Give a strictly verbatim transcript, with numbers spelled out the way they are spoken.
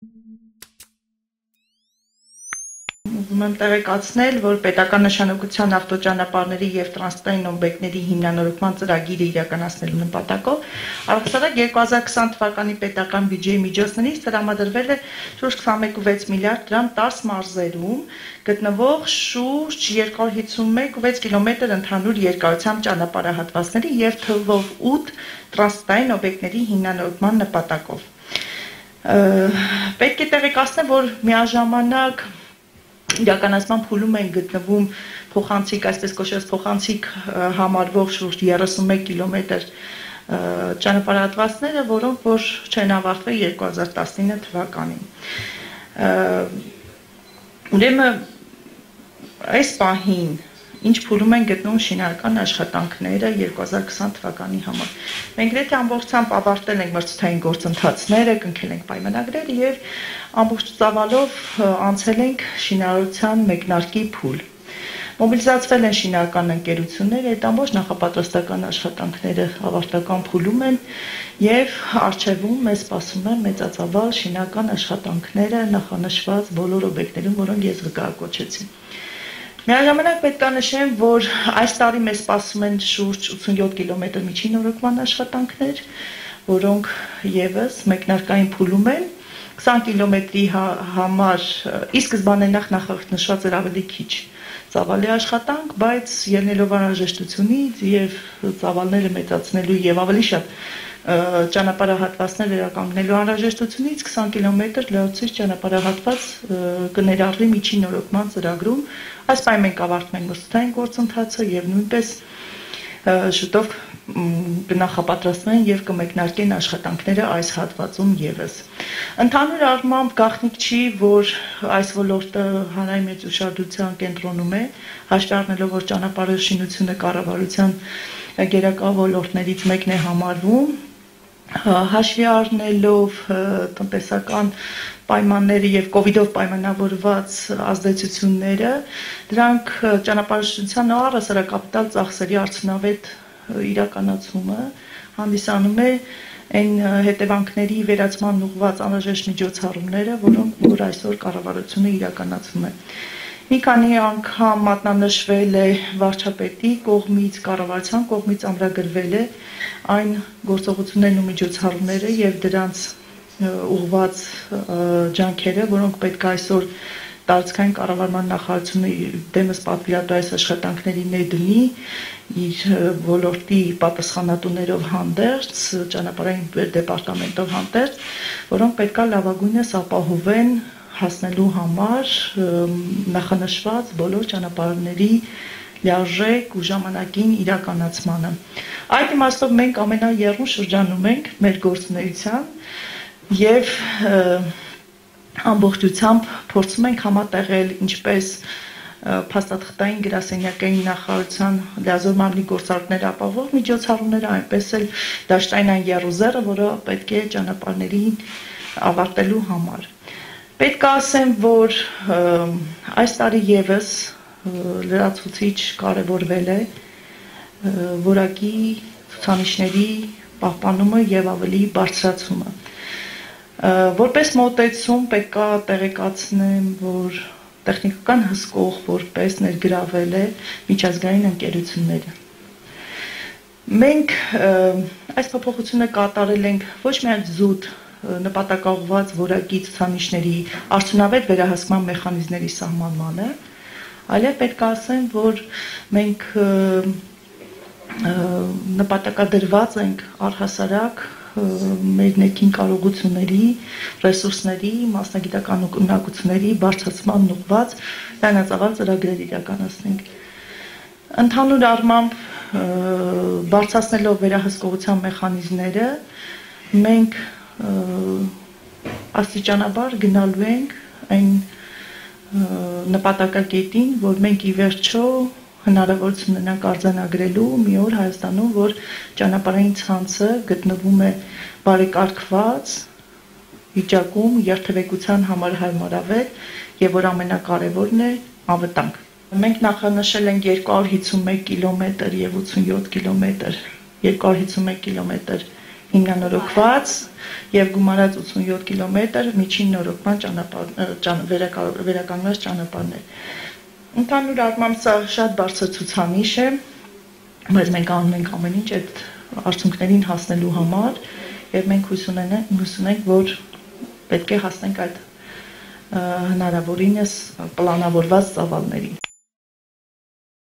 Ուզում եմ տեղեկացնել, որ պետական նշանակության ավտոճանապարհների եւ տրանսպորտային օբյեկտների հիմնանորոգման ծրագիրը իրականացնելու նպատակով առհասարակ երկու հազար քսան թվականի պետական բյուջեի միջոցներից տրամադրվել է շուրջ քսանմեկ կόμma վեց միլիարդ դրամ տասը մարզերում գտնվող շուրջ երկու հարյուր հիսունմեկ կόμma վեց կիլոմետր ընդհանուր երկարությամբ ճանապարհահատվածների եւ թվով ութ տրանսպորտային օբյեկտների հիմնանորոգման նպատակով։ Պետք է տեղեկացնեմ, որ միաժամանակ իրականացման փուլում են գտնվում փոխանցիկ, այսպես կոչված փոխանցիկ համարվող շուրջ երեսունմեկ կիլոմետր ճանապարհատվածները, որոնք որ չեն ավարտվել երկու հազար տասնինը թվականին։ Ուրեմն այս պահին ինչ փուլում են գտնվում շինարարական աշխատանքները երկու հազար քսան թվականի համար։ Մենք գրեթե ամբողջությամբ ավարտել ենք մրցութային գործընթացները, կնքել ենք պայմանագրերը եւ ամբողջ ծավալով անցել ենք շինարարության մեկնարկի փուլ։ Մոբիլիզացվել են շինարարական ընկերությունները, այդ ամբողջ նախապատրաստական աշխատանքները ավարտական փուլում են եւ առջեվում մեզ սպասում են մեծածավալ շինարարական աշխատանքները նախանշված բոլոր օբյեկտներում, որոնք ես զգայակոչեցի։ Միաժամանակ պետք է նշեմ, որ այս տարի մեզ սպասում են շուրջ ութսունյոթ կիլոմետր միջին օրոքման աշխատանքներ, որոնք եւս մեկնարկային փուլում են, քսան կիլոմետրի համար, ի սկզբանե նախ նախնշված էր ավելի քիչ ծավալի աշխատանք, բայց ելնելով անհրաժեշտությունից եւ ծավալները մեծացնելու եւ ավելի շատ ճանապարհահատվածներ վերականգնելու անհրաժեշտությունից քսան կիլոմետր լրացուցիչ ճանապարհահատված կներառվի միջին օրոքման ծրագրում։ Այս պահին մենք ավարտում ենք մրցութային գործընթացը եւ նույնպես շուտով կնախապատրաստվեն եւ կմեկնարկեն աշխատանքները այս հատվածում եւս։ Ընդհանուր առմամբ գաղտնիք չի, որ այս ոլորտը հանրային մեծ ուշադրության կենտրոնում է, հաշվի առնելով, որ ճանապարհաշինությունը կառավարության գերակա ոլորտներից մեկն է համարվում, հաշվի առնելով տնտեսական պայմանները եւ կոവിഡով պայմանավորված ազդեցությունները, դրանք ճանապարհաշինության առհասարակապիտալ ծախսերի արդյունավետ իրականացումը հանդիսանում է այն հետևանքների վերացման ուղղված անհրաժեշտ միջոցառումները, որոնք որ այսօր կառավարությունը իրականացնում է։ Մի քանի անգամ մատնանշվել է վարչապետի կողմից, կառավարության կողմից ամրագրվել է այն գործողություններն ու միջոցառումները եւ դրանց ուղղված ջանքերը, որոնք պետք է այսօր տարածքային կառավարման նախարարությունը դեմս պատվիրատու այս աշխատանքների ներդնի իր ոլորտի պատասխանատուներով հանդերձ, ճանապարհային դեպարտամենտով հանդերձ, որոնք պետք է լավագույնս ապահովեն հասնելու համար նախանշված բոլոր ճանապարհների լիարժեք ու ժամանակին իրականացմանը։ Այդ իմաստով մենք ամենաեռուն շրջանում ենք մեր գործունեության եւ ամբողջությամբ փորձում ենք համատեղել ինչպես փաստաթղթային գրասենյակային նախարարության լիազոր մարմնի գործառույթները ապահովող միջոցառումները, այնպես էլ դաշտային այն եռուզեռը, որը պետք է ճանապարհների ավարտելու համար։ Պետք է ասեմ, որ այս տարի եւս լրացուցիչ կարևորվել է որակի ցուցանիշների պահպանումը եւ ավելի բարձրացումը։ Որպես մոտեցում պետք է տեղեկացնեմ, որ տեխնիկական հսկող որպես ներգրավել է միջազգային ընկերությունները։ Մենք այս փոփոխությունը կատարել ենք ոչ միայն զուտ նպատակաուղղված որակի ցուցանիշների արդյունավետ վերահսկման մեխանիզմների սահմանմանը, այլև պետք է ասեմ, որ մենք նպատակադրված ենք առհասարակ մեր ներքին կարողությունների, ռեսուրսների, մասնագիտական ունակությունների բարձրացման ուղղված լայնածավալ ծրագրեր իրականացնենք։ Ընդհանուր առմամբ բարձրացնելով վերահսկողության մեխանիզմները, մենք աստիճանաբար գնալու ենք այն նպատակակետին, որ մենք ի վերջո հնարավորություն ունենանք արձանագրելու մի օր Հայաստանում, որ ճանապարհային ցանցը գտնվում է բարեկարգված վիճակում, երթևեկության համար հարմարավետ եւ որ ամենակարևորն է անվտանգ։ Մենք նախանշել ենք երկու հարյուր հիսունմեկ կիլոմետր եւ ութսունյոթ կիլոմետր, երկու հարյուր հիսունմեկ կիլոմետր հիմնանորոգված եւ գումարած ութսունյոթ կիլոմետր միջին նորոգման ճանապարհ վերականգնված ճանապարհներ։ Ընդհանուր առմամբ սա շատ բարձր ցուցանիշ է, բայց մենք անում ենք ամեն ինչ այդ արդյունքներին հասնելու համար եւ մենք հույս ունենք, հույս ունենք, որ պետք է հասնենք այդ հնարավորինս պլանավորված ծավալներին։